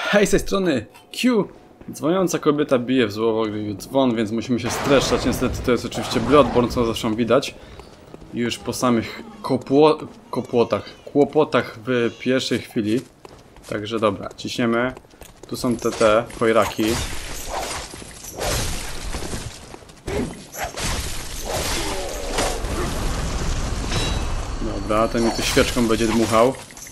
Hej, z tej strony Q. Dzwoniąca kobieta bije w złowrogi dzwon, więc musimy się streszczać. Niestety to jest oczywiście Bloodborne, co zresztą widać. I już po samych kłopotach w pierwszej chwili. Także dobra, ciśniemy. Tu są te chojraki. Dobra, ten mi tu świeczką będzie dmuchał.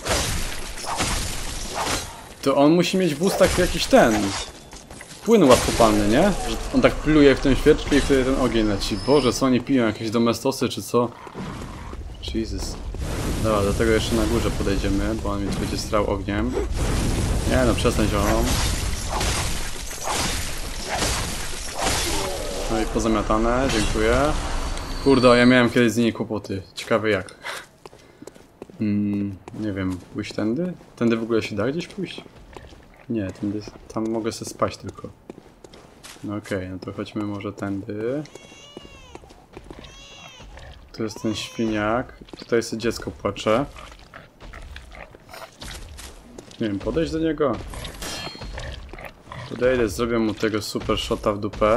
To on musi mieć w ustach jakiś płyn łatwopalny, nie? Że on tak pluje w tę świeczkę i wtedy ten ogień leci. Boże, co oni piją? Jakieś domestosy czy co? Jesus. Dobra, do tego jeszcze na górze podejdziemy, bo on mi tu będzie strał ogniem. Nie no, przestań zioną. No i pozamiatane, dziękuję. Kurde, ja miałem kiedyś z nimi kłopoty. Ciekawe jak. Nie wiem, pójść tędy? Tędy w ogóle się da gdzieś pójść? Nie, tędy, tam mogę sobie spać tylko. No okej, no to chodźmy może tędy. Tu jest ten świniak. Tutaj sobie dziecko płacze. Nie wiem, podejść do niego? Podejdę, zrobię mu tego super shota w dupę.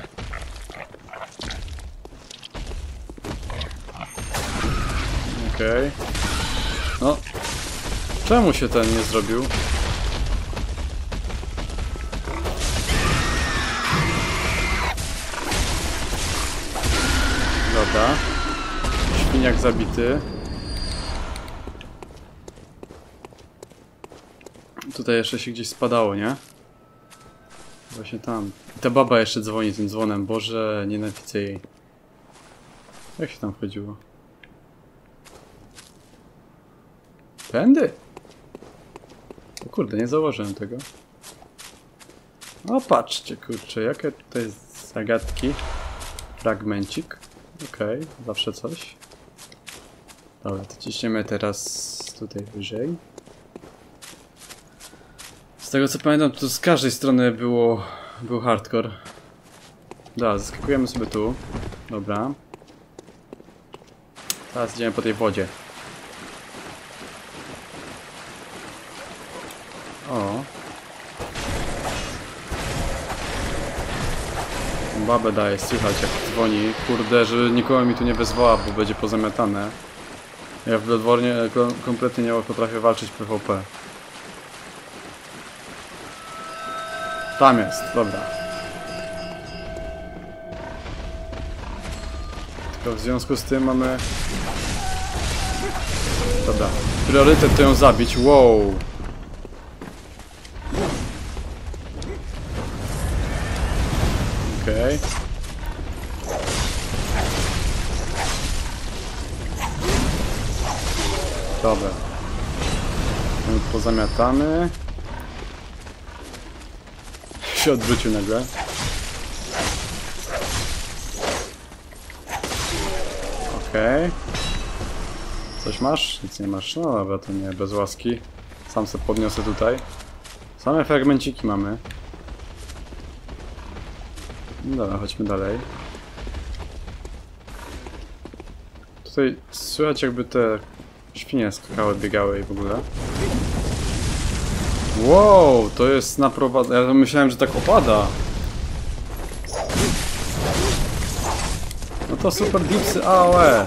Okej. No. Czemu się ten nie zrobił? Dobra. Świniak zabity. Tutaj jeszcze się gdzieś spadało, nie? Właśnie tam. I ta baba jeszcze dzwoni tym dzwonem. Boże, nienawidzę jej. Jak się tam wchodziło? Tędy? O kurde, nie zauważyłem tego. O, patrzcie, kurczę, jakie tutaj zagadki. Fragmencik. Okej, zawsze coś. Dobra, to ciśniemy teraz tutaj wyżej. Z tego co pamiętam, to z każdej strony był hardcore. Dobra, zaskakujemy sobie tu. Dobra. Teraz idziemy po tej wodzie. O. Babę daje, słychać jak dzwoni. Kurde, że nikogo mi tu nie wezwała, bo będzie pozamiatane. Ja w Bloodborne kompletnie nie potrafię walczyć PvP. Tam jest, dobra. Tylko w związku z tym mamy... Dobra, priorytet to ją zabić, wow. Okej. Dobra. Ten pozamiatany. Się odwrócił nagle. Okej. Coś masz? Nic nie masz? No dobra, to nie, bez łaski. Sam sobie podniosę tutaj. Same fragmenciki mamy. Dobra, chodźmy dalej. Tutaj słychać jakby te świnie skakały, biegały i w ogóle. Wow, to jest naprowadzone. Ja myślałem, że tak opada. No to super dipsy AOE.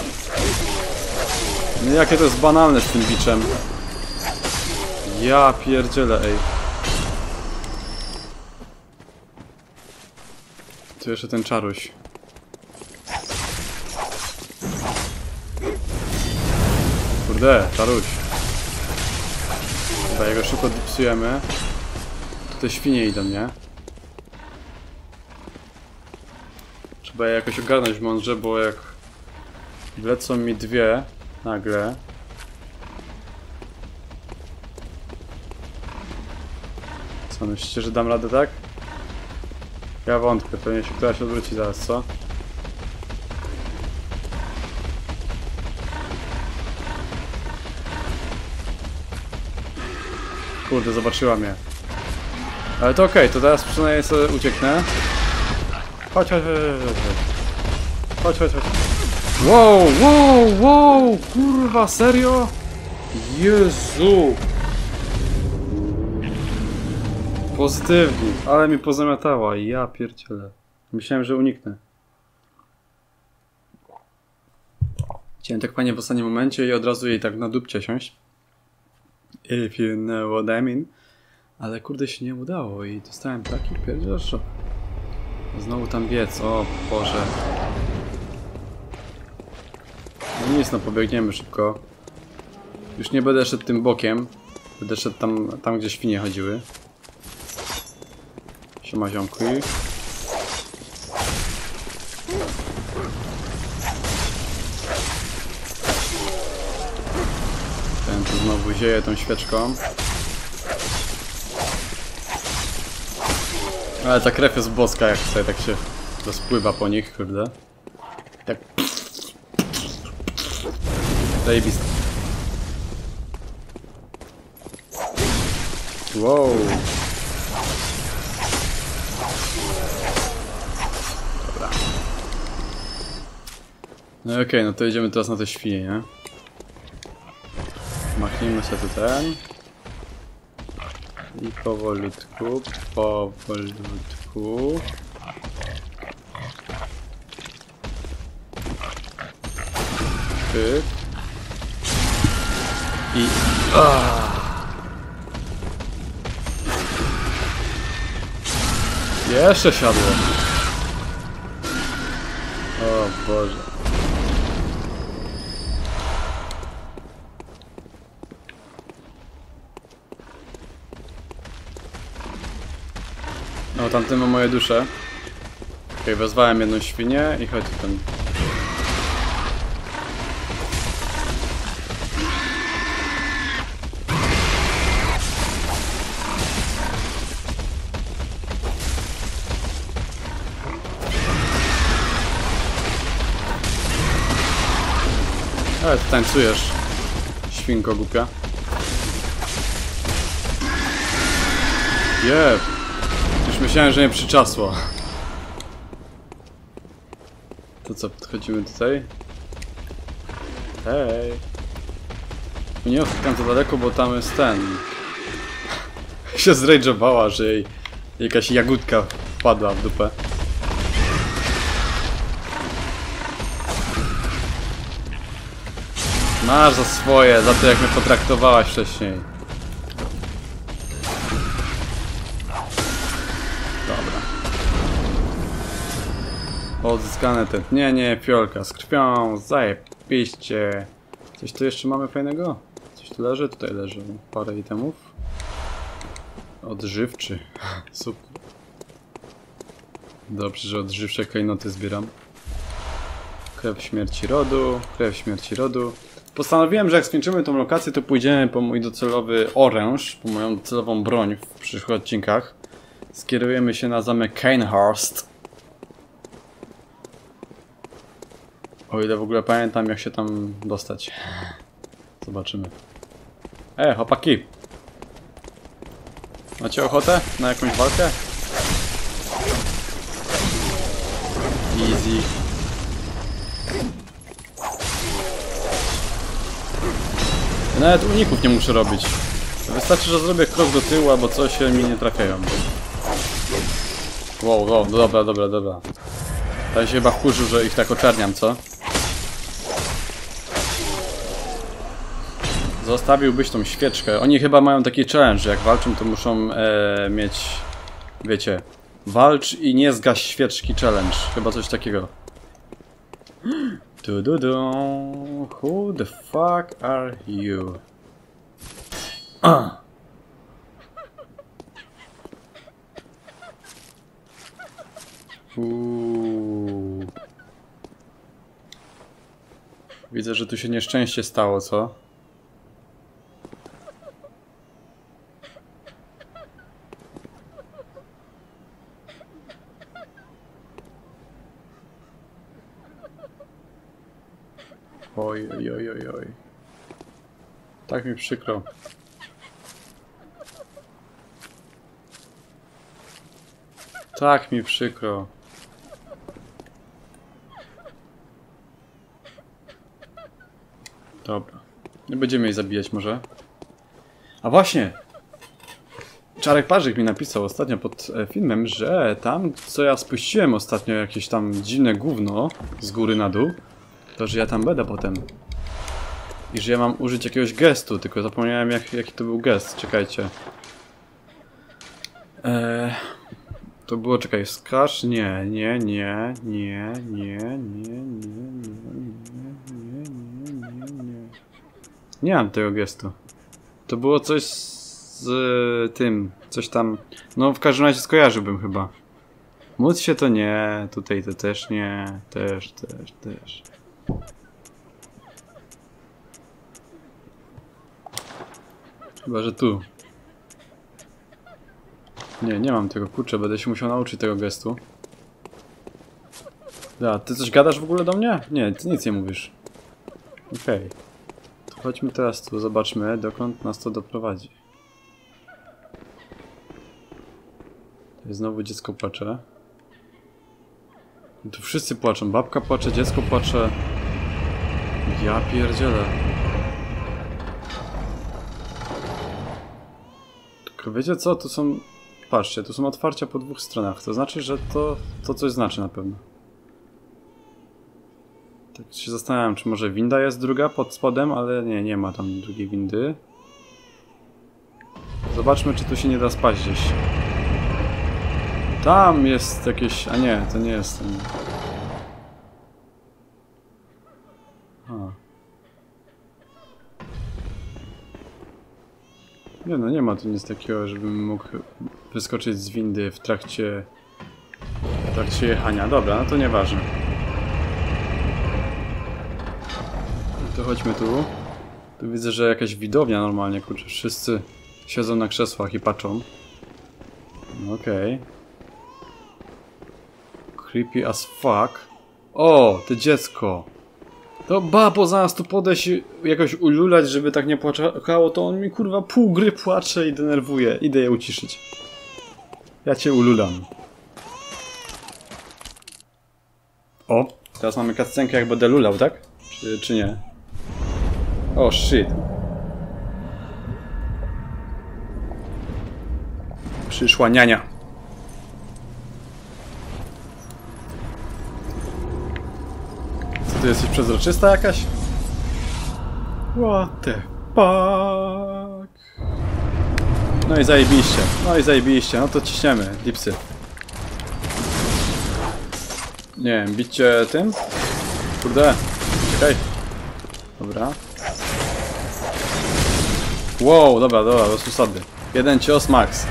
No jakie to jest banalne z tym biczem. Ja pierdzielę, ej. Tu jeszcze ten czaruś. Kurde, czaruś. Chyba jego szybko dipsujemy. Tutaj świnie idą, nie? Trzeba je jakoś ogarnąć mądrze, bo jak wlecą mi dwie nagle. Co, myślicie, że dam radę tak? Ja wątpię, pewnie się któraś odwróci zaraz, co? Kurde, zobaczyła mnie. Ale to okej, to teraz przynajmniej sobie ucieknę. Chodź, chodź, chodź, chodź, chodź. Wow, wow, wow, kurwa, serio? Jezu! Pozytywnie, ale mi pozamiatała. Ja pierdzielę. Myślałem, że uniknę. Chciałem tak panie w ostatnim momencie i od razu jej tak na dupcie siąść. If you know what I mean. Ale kurde się nie udało i dostałem taki pierdziel szok. Znowu tam biec, o Boże. No nic, no pobiegniemy szybko. Już nie będę szedł tym bokiem. Będę szedł tam gdzie świnie chodziły. Siema ziomki. Ten tu znowu zieje tą świeczką. Ale ta krew jest boska, jak sobie tak się rozpływa po nich, kurde. Tak. Zajebiste. Wow. Dobra. No okej, no to idziemy teraz na te świnie, nie? Machnijmy sobie tu ten. I powolutku, powolutku. Pyk. I... Jeszcze siadło. O Boże. No, tamten ma moje dusze. Okej, wezwałem jedną świnię i chodź ten. Ale ty tańcujesz, świnko głupia. Jeb. Już myślałem, że mnie przyczasło. To co, podchodzimy tutaj? Hej. Nie odchykam to daleko, bo tam jest ten. się zrage'owała, że jej jakaś jagódka wpadła w dupę. Masz za swoje, za to jak mnie potraktowałaś wcześniej. Dobra. Odzyskane ten... Nie, fiolka z krwią, zajebiście. Coś tu jeszcze mamy fajnego? Coś tu leży? Tutaj leży parę itemów. Odżywczy. Super. Dobrze, że odżywcze klejnoty zbieram. Krew śmierci rodu, krew śmierci rodu. Postanowiłem, że jak skończymy tą lokację, to pójdziemy po mój docelowy oręż, po moją docelową broń w przyszłych odcinkach. Skierujemy się na zamek Cainhurst. O ile w ogóle pamiętam, jak się tam dostać. Zobaczymy. Chłopaki! Macie ochotę na jakąś walkę? Easy. Ja nawet uników nie muszę robić. Wystarczy, że zrobię krok do tyłu albo coś i mi nie trafiają. Wow, dobra. Ten się chyba wkurzył, że ich tak oczerniam, co? Zostawiłbyś tą świeczkę. Oni chyba mają taki challenge, że jak walczą, to muszą mieć... Wiecie... Walcz i nie zgaś świeczki challenge. Chyba coś takiego. Who the fuck are you? Widzę, że tu się nieszczęście stało, co? Oj. Tak mi przykro. Tak mi przykro. Dobra. Nie będziemy jej zabijać może. A właśnie! Czarek Parzyk mi napisał ostatnio pod filmem, że tam, co ja spuściłem ostatnio, jakieś tam dziwne gówno z góry na dół, to że ja tam będę potem. I że ja mam użyć jakiegoś gestu, tylko zapomniałem jaki to był gest, czekajcie. To było, czekaj, skacz? Nie. Nie mam tego gestu. To było coś z tym, coś tam, no w każdym razie skojarzyłbym chyba. Móc się to nie, tutaj to też nie, też. Chyba, że tu. Nie mam tego, kurczę, będę się musiał nauczyć tego gestu. Da, ty coś gadasz w ogóle do mnie? Nie, ty nic nie mówisz. Okej. To chodźmy teraz tu, zobaczmy, dokąd nas to doprowadzi. Tutaj znowu dziecko płacze. I tu wszyscy płaczą, babka płacze, dziecko płacze. Ja pierdzielę. Tylko wiecie co, tu są... Patrzcie, tu są otwarcia po dwóch stronach, to znaczy, że to coś znaczy na pewno. Tak się zastanawiam, czy może winda jest druga pod spodem, ale nie ma tam drugiej windy. Zobaczmy, czy tu się nie da spaść gdzieś. Tam jest jakieś... A nie, to nie jest ten... Nie no, nie ma tu nic takiego, żebym mógł wyskoczyć z windy w trakcie jechania. Dobra, no to nieważne. To chodźmy tu. Tu widzę, że jakaś widownia normalnie, kurczę, wszyscy siedzą na krzesłach i patrzą. Okej. Creepy as fuck. O, to dziecko. To babo, zamiast tu podejść i jakoś ululać, żeby tak nie płakało, to on mi kurwa pół gry płacze i denerwuje. Idę je uciszyć. Ja cię ululam. O, teraz mamy cutscenkę, jak będę lulał, tak? Czy nie? O, shit. Przyszła niania. Ty jesteś przezroczysta jakaś? What the fuck? No i zajebiście, no to ciśniemy, dipsy. Nie wiem, bicie tym? Kurde, czekaj. Dobra. Wow, dobra, bez usady. Jeden cios max.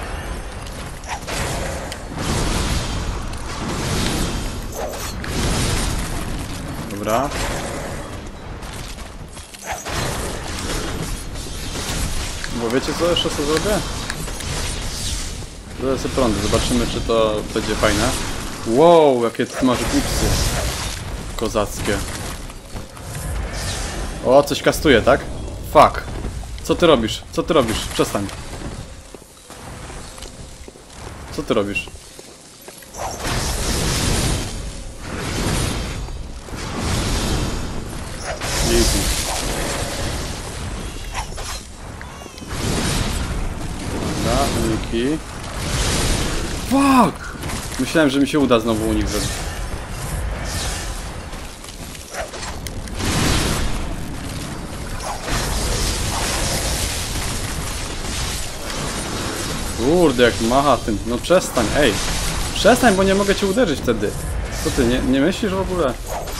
Dobra. Bo wiecie co jeszcze co zrobię? Dodaj sobie prądy, zobaczymy czy to będzie fajne. Wow, jakie ty masz gipsy. Kozackie. O, coś kastuje, tak? Fuck. Co ty robisz? Co ty robisz? Przestań. Co ty robisz? Easy. Dobra, uniki. Fuck! Myślałem, że mi się uda znowu unik zrobić. Kurde, jak macha tym. No przestań, ej. Przestań, bo nie mogę cię uderzyć wtedy. Co ty, nie myślisz w ogóle?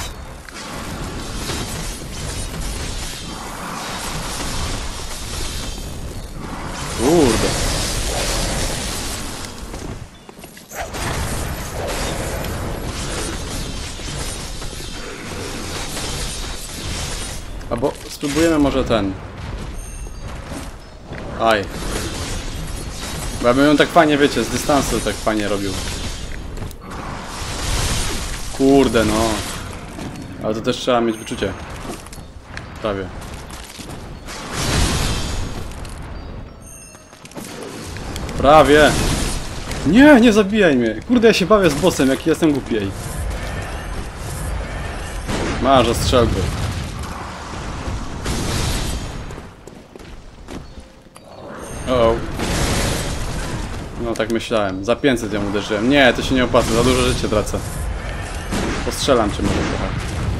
Kurde. Albo spróbujemy może ten. Aj. Bo ja bym ją tak fajnie, wiecie, z dystansu tak fajnie robił. Kurde, no. Ale to też trzeba mieć wyczucie. Prawie. Prawie. Nie zabijaj mnie. Kurde, ja się bawię z bossem, jaki jestem głupi. Masz ostrzelby. No tak myślałem. Za 500 ją uderzyłem. Nie, to się nie opłaca. Za dużo życia tracę. Postrzelam cię może trochę.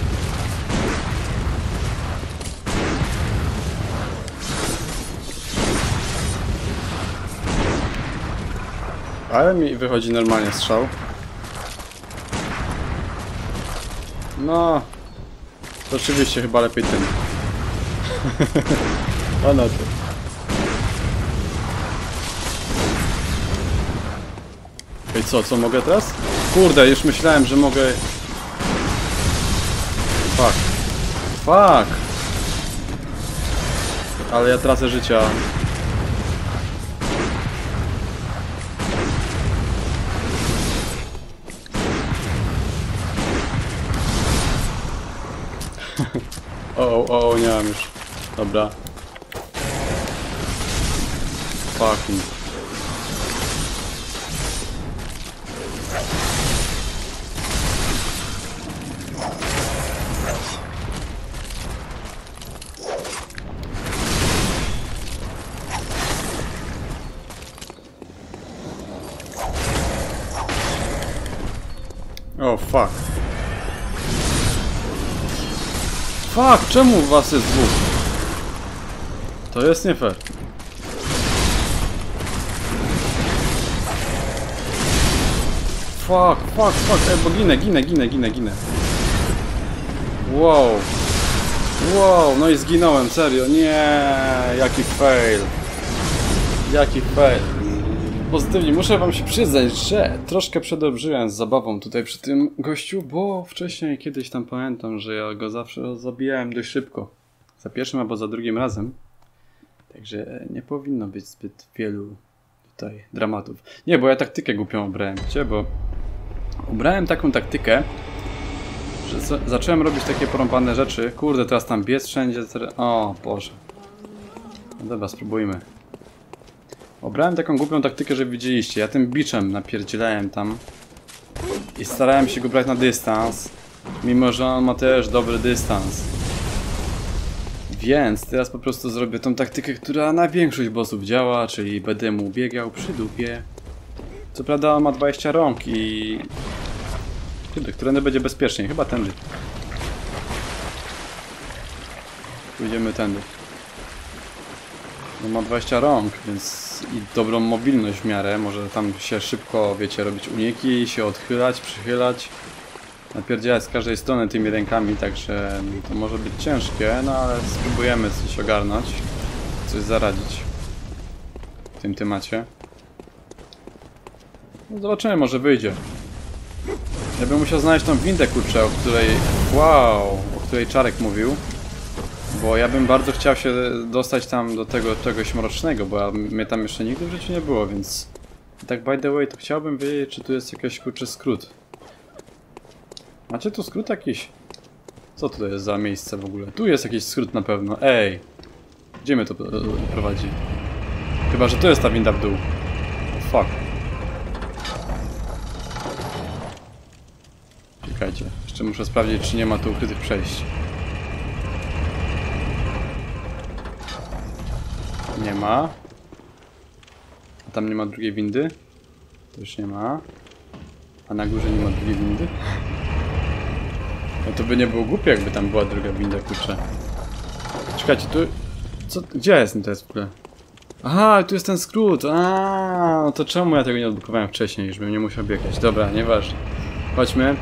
Ale mi wychodzi normalnie strzał. No. To oczywiście chyba lepiej tym. Ono tu. I co mogę teraz? Kurde, już myślałem, że mogę... Fuck. Fuck! Ale ja tracę życia. O, nie mam już. Dobra. Fucking. O, fuck. Fuck, czemu was jest dwóch? To jest nie fair. Fuck. Bo ginę. Wow, no i zginąłem, serio. Nie, jaki fail. Pozytywnie, muszę wam się przyznać, że troszkę przedobrzyłem z zabawą tutaj przy tym gościu, bo wcześniej kiedyś tam pamiętam, że ja go zawsze zabijałem dość szybko. Za pierwszym albo za drugim razem. Także nie powinno być zbyt wielu tutaj dramatów. Nie, bo ja taktykę głupią obrałem, wiecie, bo ubrałem taką taktykę, że zacząłem robić takie porąbane rzeczy. Kurde, teraz tam biec wszędzie. O Boże. No dobra, spróbujmy. Obrałem taką głupią taktykę, że widzieliście. Ja tym biczem napierdzielałem tam i starałem się go brać na dystans, mimo że on ma też dobry dystans. Więc teraz po prostu zrobię tą taktykę, która na większość bossów działa, czyli będę mu biegał przy dupie. Co prawda on ma 20 rąk i... Którędy będzie bezpieczniej? Chyba tędy. Pójdziemy tędy. On ma 20 rąk, więc i dobrą mobilność w miarę. Może tam się szybko, wiecie, robić uniki, się odchylać, przychylać. Napierdzielać z każdej strony tymi rękami, także to może być ciężkie, no ale spróbujemy coś ogarnąć. Coś zaradzić w tym temacie. No zobaczymy, może wyjdzie. Ja bym musiał znaleźć tą windę, kurczę, o której... Wow! O której Czarek mówił. Bo ja bym bardzo chciał się dostać tam do tego czegoś mrocznego, bo mnie tam jeszcze nigdy w życiu nie było, więc... Tak by the way, to chciałbym wiedzieć, czy tu jest jakiś, kurczę, skrót. Macie tu skrót jakiś? Co to jest za miejsce w ogóle? Tu jest jakiś skrót na pewno. Ej! Gdzie mnie to prowadzi? Chyba, że to jest ta winda w dół. Fuck. Czekajcie. Jeszcze muszę sprawdzić, czy nie ma tu ukrytych przejść. Nie ma. A tam nie ma drugiej windy? To już nie ma. A na górze nie ma drugiej windy? No to by nie było głupie, jakby tam była druga winda, kurczę. Czekajcie, tu... Co? Gdzie jest to jest w ogóle? Aha, tu jest ten skrót. No to czemu ja tego nie odblokowałem wcześniej, żebym nie musiał biegać? Dobra, nieważne. Chodźmy.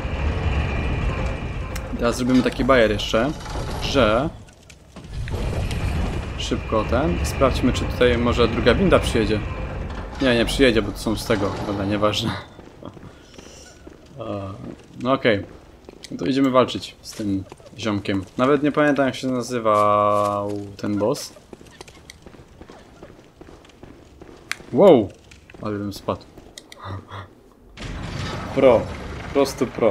Teraz zrobimy taki bajer jeszcze, że... Szybko ten. Sprawdźmy, czy tutaj może druga winda przyjedzie. Nie przyjedzie, bo to są z tego. Dobra, nieważne. No okej. No to idziemy walczyć z tym ziomkiem. Nawet nie pamiętam, jak się nazywał ten boss. Wow! Ale bym spadł. Pro. Po prostu pro.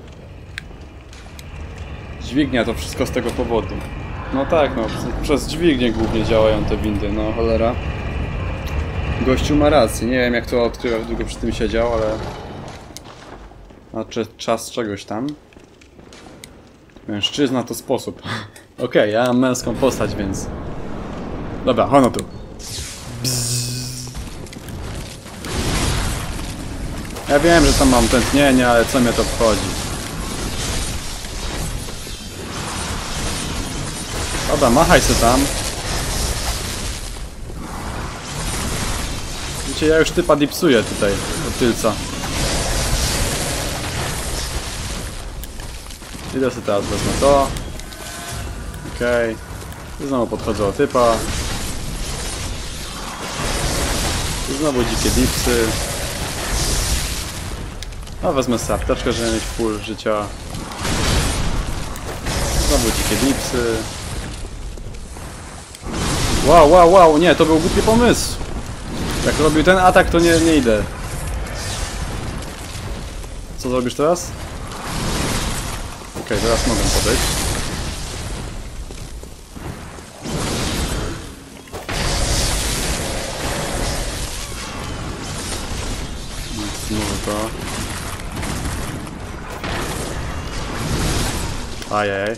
Dźwignia to wszystko z tego powodu. No tak, no. Przez dźwignię głównie działają te windy, no cholera. Gościu ma rację. Nie wiem, jak to odkrywa, jak długo przy tym siedział, ale... Znaczy czas czegoś tam. Mężczyzna to sposób. Okej, ja mam męską postać, więc... Dobra, chodź no tu. Ja wiem, że tam mam tętnienie, ale co mnie to obchodzi? Dobra, machaj se tam. Widzicie, ja już typa dipsuję tutaj od tylca. Idę sobie teraz, wezmę to. Okej. Znowu podchodzę do typa. Znowu dzikie dipsy. No wezmę sobie apteczkę, żeby mieć full życia. Znowu dzikie dipsy. Wow, wow, wow, nie, to był głupi pomysł. Jak robił ten atak, to nie idę. Co zrobisz teraz? Okej, teraz mogę podejść. Znowu to. Ajaj.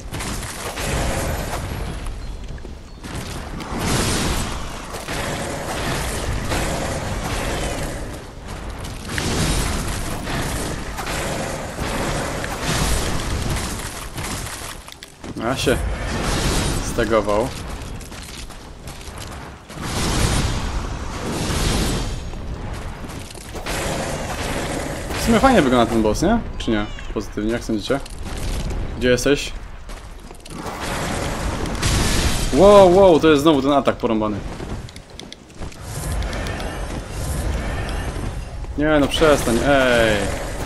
A się stegował. W sumie fajnie wygląda ten boss, nie? Czy nie? Pozytywnie, jak sądzicie? Gdzie jesteś? Wow, wow, to jest znowu ten atak porąbany. Nie no, przestań, ej.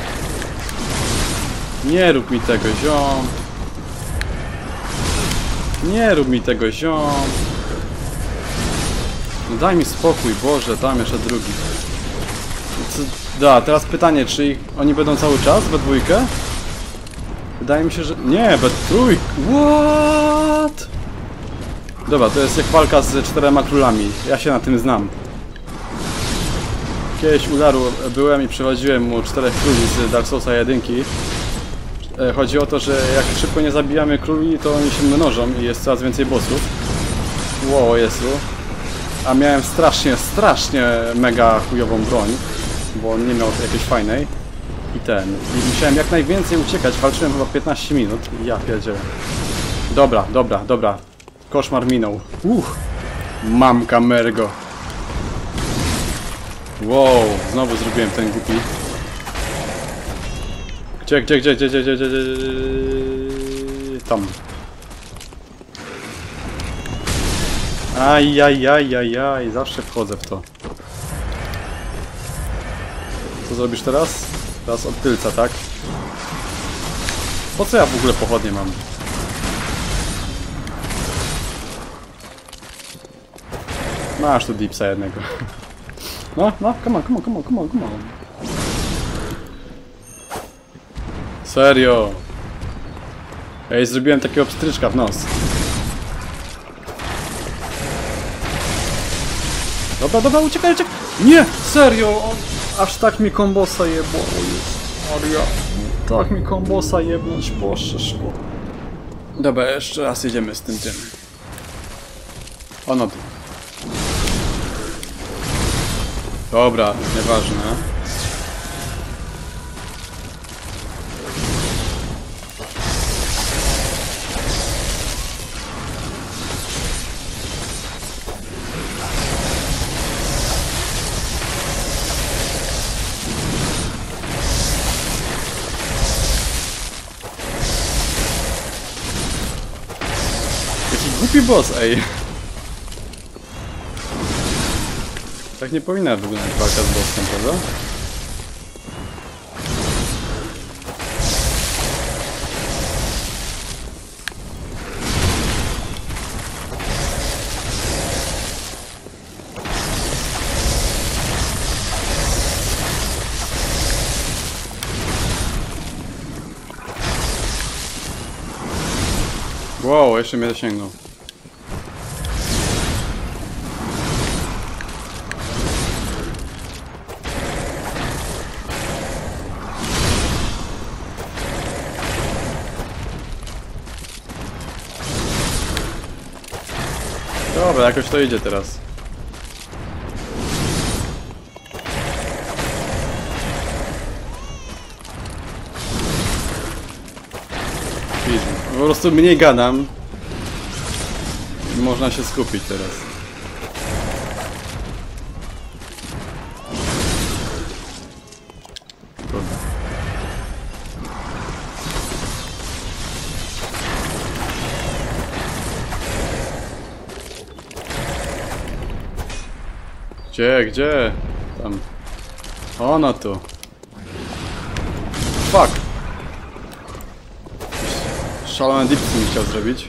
Nie rób mi tego, ziom. Nie rób mi tego, ziom. No daj mi spokój, Boże, tam jeszcze drugi. Da, teraz pytanie, czy oni będą cały czas we dwójkę? Wydaje mi się, że... Nie, we trójkę. What? Dobra, to jest jak walka z 4 królami. Ja się na tym znam. Kiedyś u Daru byłem i przechodziłem mu 4 króli z Dark Soulsa 1. Chodzi o to, że jak szybko nie zabijamy króli, to oni się mnożą i jest coraz więcej bossów. Wow, Jezu. A miałem strasznie mega chujową broń, bo on nie miał jakiejś fajnej. I musiałem jak najwięcej uciekać, walczyłem chyba 15 minut. Ja pierdzielę. Dobra. Koszmar minął. Mamka mergo. Wow, znowu zrobiłem ten głupi. Gdzie? Tam. Ajajajajaj, zawsze wchodzę w to. Co zrobisz teraz? Teraz od tylca, tak? Po co ja w ogóle pochodnie mam? Masz tu dipsa jednego. No, come on. Serio? Ej, zrobiłem takiego pstryczka w nos. Dobra, uciekaj! Nie! Serio! Aż tak mi kombosa jebło. Maria. Tak mi kombosa jebnąć, poszło. Dobra, jeszcze raz jedziemy z tym. Ono tu. Dobra, nieważne. Głupi boss, ej. Tak nie powinna wyglądać walka z bossem, prawda? Wow, jeszcze mnie dosięgnął. Dobra, jakoś to idzie teraz. Po prostu mniej gadam. Można się skupić teraz. Kurde. Gdzie? Tam. Ona tu. Fuck. Szalone dipsy mi chciał zrobić.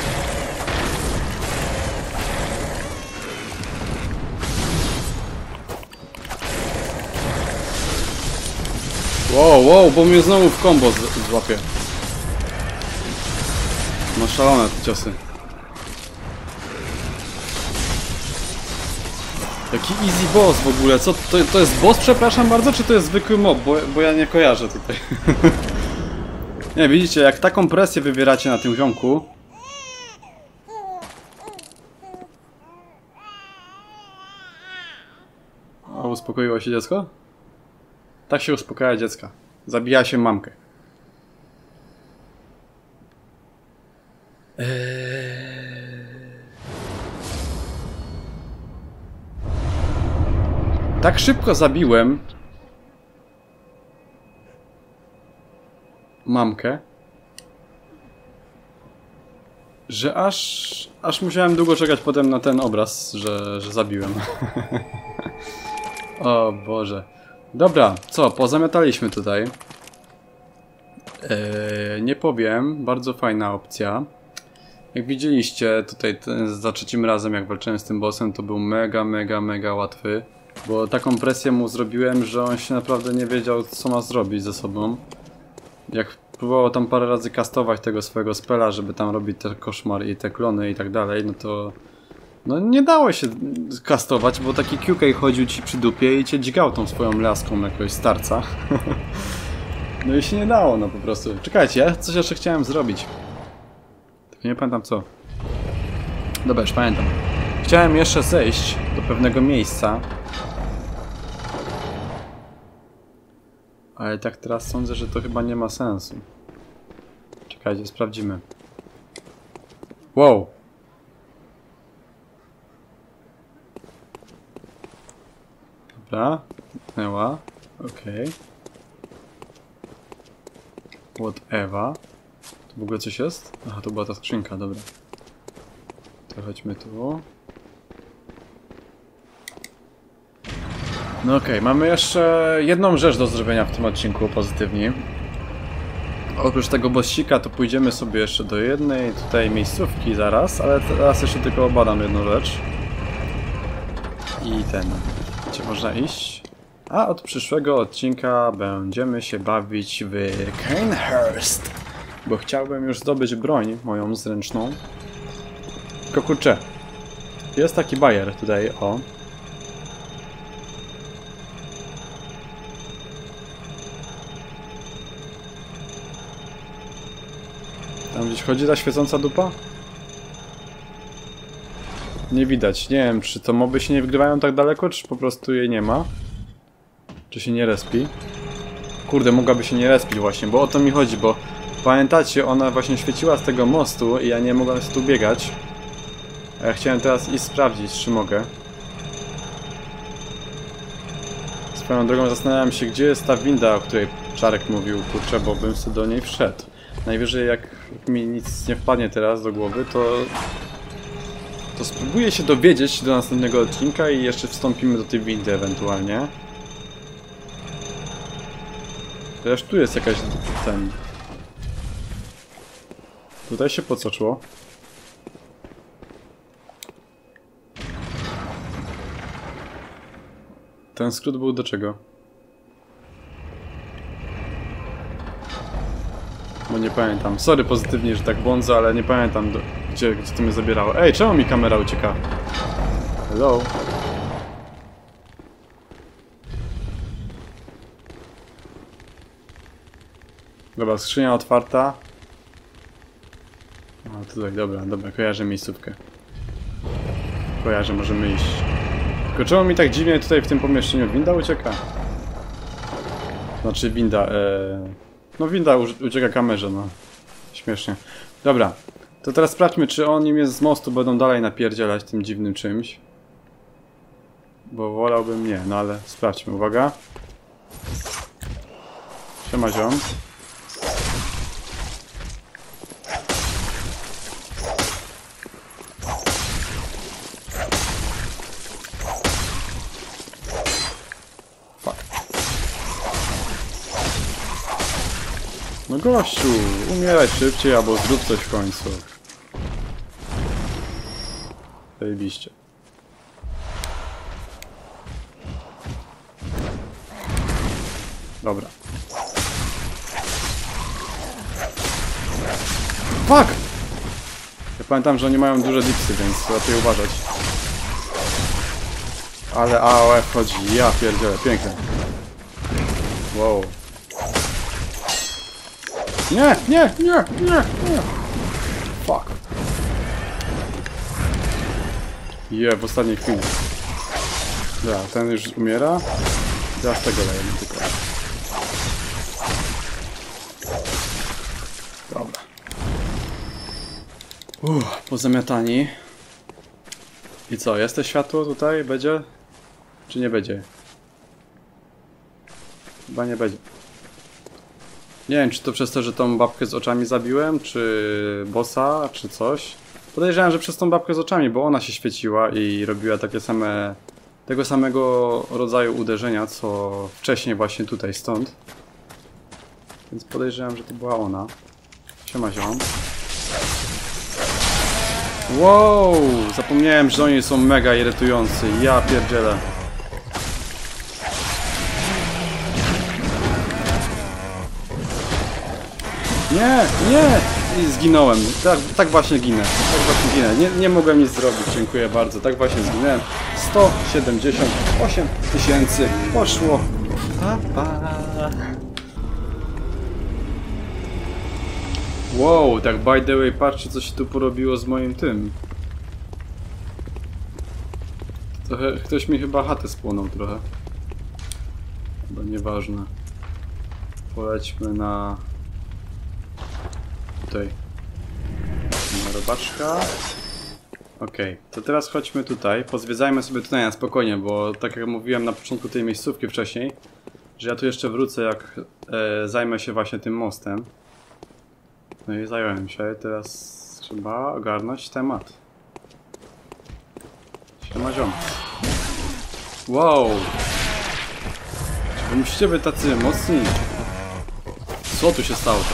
Wow, bo mnie znowu w combo złapie. No szalone te ciosy. Jaki easy boss w ogóle, co to jest boss, przepraszam bardzo, czy to jest zwykły mob, bo ja nie kojarzę tutaj. Nie, widzicie, jak taką presję wywieracie na tym ziomku. O, uspokoiło się dziecko? Tak się uspokaja dziecka. Zabija się mamkę. Tak szybko zabiłem mamkę, że aż musiałem długo czekać potem na ten obraz, że zabiłem. O Boże. Dobra, co? Pozamiataliśmy tutaj. Nie powiem, bardzo fajna opcja. Jak widzieliście tutaj za trzecim razem, jak walczyłem z tym bossem, to był mega łatwy. Bo taką presję mu zrobiłem, że on się naprawdę nie wiedział, co ma zrobić ze sobą. Jak próbował tam parę razy kastować tego swojego spela, żeby tam robić te koszmar i te klony i tak dalej, no to... No nie dało się kastować, bo taki QK chodził ci przy dupie i cię dźgał tą swoją laską jakiegoś starca. No i się nie dało, no po prostu. Czekajcie, ja coś jeszcze chciałem zrobić. Tylko nie pamiętam co. Dobra, już pamiętam. Chciałem jeszcze zejść do pewnego miejsca. Ale tak teraz sądzę, że to chyba nie ma sensu. Czekajcie, sprawdzimy. Wow! Dobra, pnęła. Okej. Whatever. Tu w ogóle coś jest? Aha, to była ta skrzynka, dobra. To chodźmy tu. No okej, mamy jeszcze jedną rzecz do zrobienia w tym odcinku, pozytywnie. Oprócz tego bossika to pójdziemy sobie jeszcze do jednej tutaj miejscówki zaraz, ale teraz jeszcze tylko obadam jedną rzecz. I gdzie można iść? A od przyszłego odcinka będziemy się bawić w Cainhurst, bo chciałbym już zdobyć broń moją zręczną. Tylko kurczę, jest taki bajer tutaj, o. Tam gdzieś chodzi ta świecąca dupa? Nie widać. Nie wiem, czy to moby się nie wygrywają tak daleko, czy po prostu jej nie ma. Czy się nie respi. Kurde, mogłaby się nie respić właśnie, bo o to mi chodzi, bo pamiętacie, ona właśnie świeciła z tego mostu i ja nie mogłem tu biegać. A ja chciałem teraz iść sprawdzić, czy mogę. Swoją drogą zastanawiam się, gdzie jest ta winda, o której Czarek mówił, kurczę, bo bym sobie do niej wszedł. Najwyżej jak mi nic nie wpadnie teraz do głowy, to spróbuję się dowiedzieć do następnego odcinka i jeszcze wstąpimy do tej windy ewentualnie. Chociaż tu jest jakaś... Tutaj się podsoczyło. Ten skrót był do czego? Bo nie pamiętam. Sorry pozytywnie, że tak błądzę, ale nie pamiętam gdzie to mnie zabierało. Ej, czemu mi kamera ucieka? Hello? Dobra, skrzynia otwarta. O, tutaj, dobra, kojarzę miejscówkę. Kojarzę, możemy iść. Tylko czemu mi tak dziwnie tutaj w tym pomieszczeniu winda ucieka? Znaczy winda, no winda ucieka kamerze, no. Śmiesznie. Dobra. To teraz sprawdźmy, czy oni mnie z mostu będą dalej napierdzielać tym dziwnym czymś. Bo wolałbym nie, no ale sprawdźmy. Uwaga. Siema ziom. No gościu, umieraj szybciej albo zrób coś w końcu. Zajebiście. Dobra. Fuck! Ja pamiętam, że oni mają duże dipsy, więc lepiej uważać. Ale AOF chodzi, ja pierdzielę, piękne. Wow. Nie, nie, nie, nie, nie. Fuck. W ostatniej chwili. Dobra, ten już umiera. Teraz tego lejemy tylko. Dobra. Pozamiatani. I co, jest to światło tutaj? Będzie? Czy nie będzie? Chyba nie będzie. Nie wiem, czy to przez to, że tą babkę z oczami zabiłem, czy bossa, czy coś. Podejrzewam, że przez tą babkę z oczami, bo ona się świeciła i robiła takie same... tego samego rodzaju uderzenia, co wcześniej właśnie tutaj, stąd. Więc podejrzewam, że to była ona. Siema ziom. Wow! Zapomniałem, że oni są mega irytujący. Ja pierdzielę. Nie, nie! I zginąłem. Tak właśnie ginę. Tak właśnie ginę. Nie mogłem nic zrobić. Dziękuję bardzo. Tak właśnie zginąłem. 178 000 poszło. Pa, pa. Wow, tak by the way, patrzcie co się tu porobiło z moim tym. Trochę, ktoś mi chyba chatę spłonął trochę. Chyba nieważne. Polećmy na... tutaj. Na robaczka. Okej, to teraz chodźmy tutaj. Pozwiedzajmy sobie tutaj na spokojnie, bo tak jak mówiłem na początku tej miejscówki wcześniej, że ja tu jeszcze wrócę, jak zajmę się właśnie tym mostem. No i zająłem się, teraz trzeba ogarnąć temat. Siema ziom. Wow! Czy wy musicie być tacy mocni? Co tu się stało?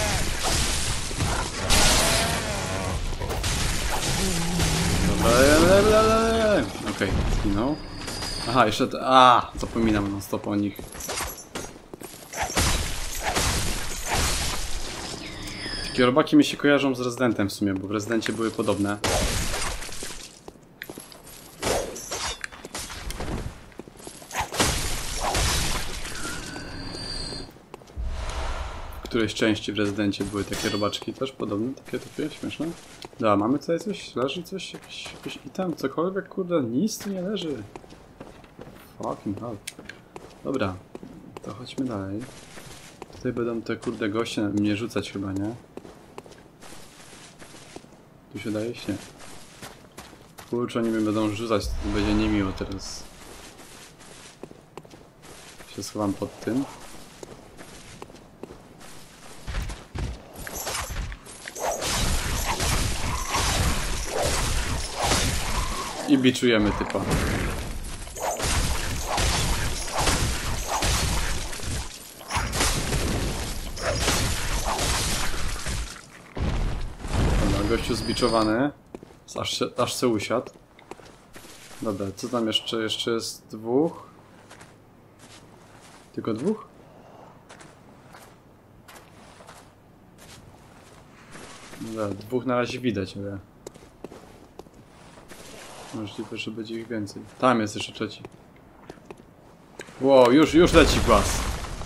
Okej, zginął. Aha, jeszcze... zapominam non stop o nich. Takie robaki mi się kojarzą z Rezydentem w sumie, bo w Rezydencie były podobne. W którejś części w Rezydencie były takie robaczki też podobne, takie śmieszne. Dobra, mamy tutaj coś? Leży coś? Jakiś item? Cokolwiek? Kurde, nic tu nie leży. Fucking hell. Dobra, to chodźmy dalej. Tutaj będą te kurde goście na mnie rzucać chyba, nie? Tu się daje się. Kurczę, oni mnie będą rzucać, to będzie niemiło teraz. Się schowam pod tym. I biczujemy typa. Dobra, gościu zbiczowany. Aż se usiadł. Dobra, co tam jeszcze? Jeszcze jest dwóch. Tylko dwóch? Dobra, dwóch na razie widać, ale... możliwe, że będzie ich więcej. Tam jest jeszcze trzeci. Wow, już leci głaz.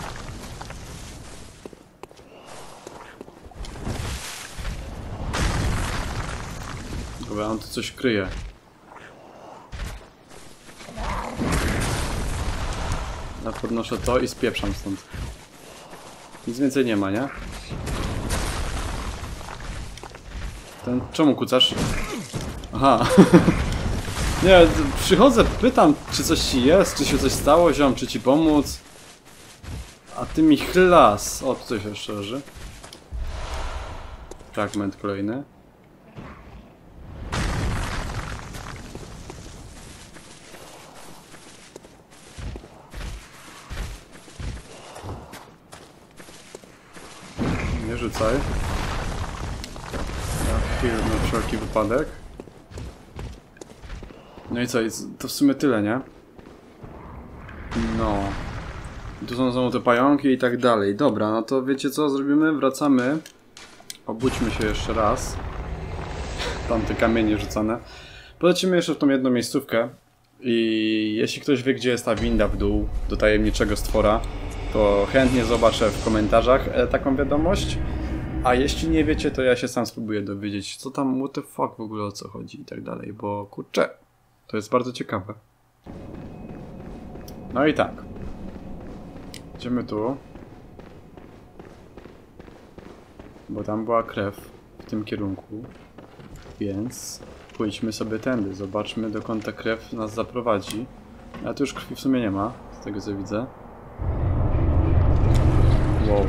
Dobra, on tu coś kryje. Ja podnoszę to i spieprzam stąd. Nic więcej nie ma, nie? Ten... Czemu kucasz? Aha. Nie, przychodzę, pytam, czy coś ci jest, czy się coś stało, ziom, czy ci pomóc. A ty mi chlas. O, tutaj się jeszcze leży. Fragment kolejny. Nie rzucaj. Heal na wszelki wypadek. No i co? To w sumie tyle, nie? No. Tu są znowu te pająki i tak dalej. Dobra, no to wiecie co zrobimy? Wracamy. Obudźmy się jeszcze raz. Tam te kamienie rzucane. Polecimy jeszcze w tą jedną miejscówkę. I jeśli ktoś wie, gdzie jest ta winda w dół do tajemniczego stwora, to chętnie zobaczę w komentarzach taką wiadomość. A jeśli nie wiecie, to ja się sam spróbuję dowiedzieć, co tam, what the fuck w ogóle, o co chodzi i tak dalej, bo kurczę, to jest bardzo ciekawe. No i tak. Idziemy tu. Bo tam była krew w tym kierunku. Więc pójdźmy sobie tędy, zobaczmy, dokąd ta krew nas zaprowadzi. Ale tu już krwi w sumie nie ma, z tego co widzę. Wow.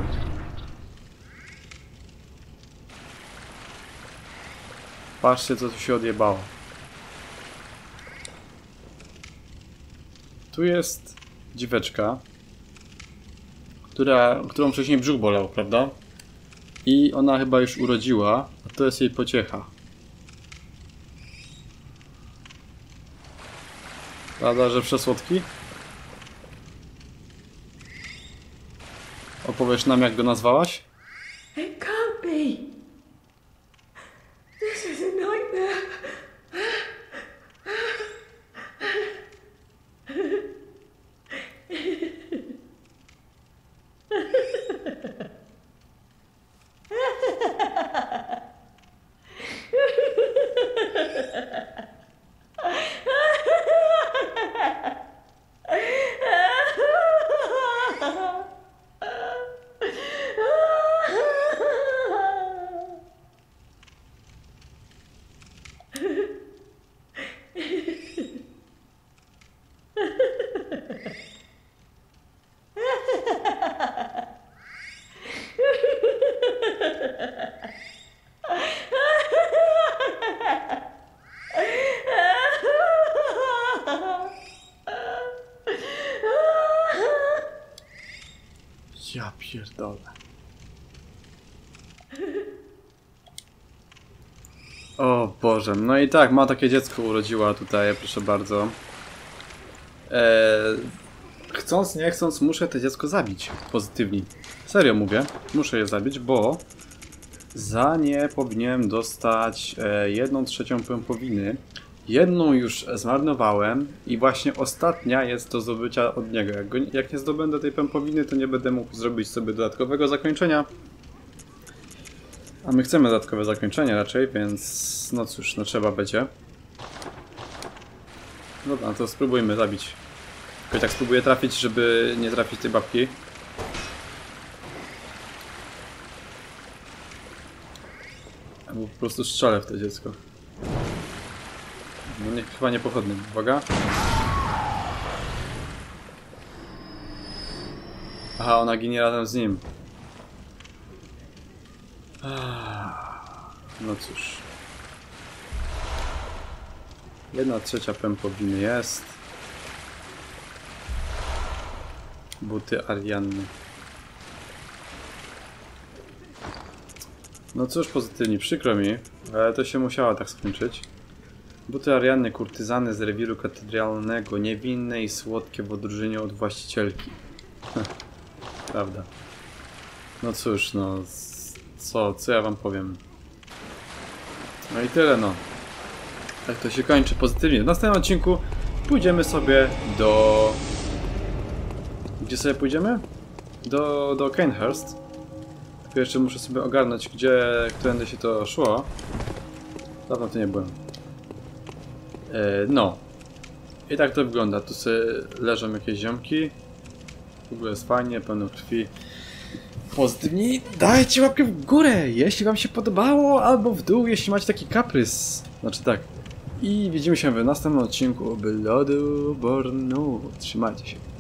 Patrzcie, co tu się odjebało. Tu jest dzieweczka, którą wcześniej brzuch bolał, prawda? I ona chyba już urodziła, a to jest jej pociecha. Prawda, że przesłodki? Opowiesz nam, jak go nazwałaś? It can't be. This is a nightmare. Ja pierdolę. O Boże, no i tak, ma takie dziecko urodziła tutaj, proszę bardzo. Chcąc, nie chcąc, muszę to dziecko zabić. Pozytywnie. Serio mówię, muszę je zabić, bo za nie powinienem dostać 1/3 pępowiny. Jedną już zmarnowałem i właśnie ostatnia jest do zdobycia od niego. Jak nie zdobędę tej pępowiny, to nie będę mógł zrobić sobie dodatkowego zakończenia. A my chcemy dodatkowe zakończenie raczej, więc no cóż, no trzeba będzie. Dobra, no to spróbujmy zabić. Tylko i tak spróbuję trafić, żeby nie trafić tej babki. Albo po prostu strzelę w to dziecko. No nie, chyba niepochodnym. Uwaga. Aha, ona ginie razem z nim. No cóż. 1/3 pępowiny jest. Buty Arianny. No cóż, pozytywnie, przykro mi, ale to się musiało tak skończyć. Buty Arianny, kurtyzany z rewiru katedralnego, niewinne i słodkie w odróżnieniu od właścicielki. Prawda. No cóż, no... Co ja wam powiem? No i tyle, no. Tak to się kończy pozytywnie. W następnym odcinku pójdziemy sobie do... Gdzie sobie pójdziemy? Do Cainhurst. Tylko jeszcze muszę sobie ogarnąć, którędy się to szło. Dawno tu nie byłem. No. I tak to wygląda. Tu sobie leżą jakieś ziomki. W ogóle jest fajnie, pełno krwi. pozytywni, dajcie łapkę w górę, jeśli wam się podobało, albo w dół, jeśli macie taki kaprys. Znaczy tak. I widzimy się w następnym odcinku Bloodborne. Trzymajcie się.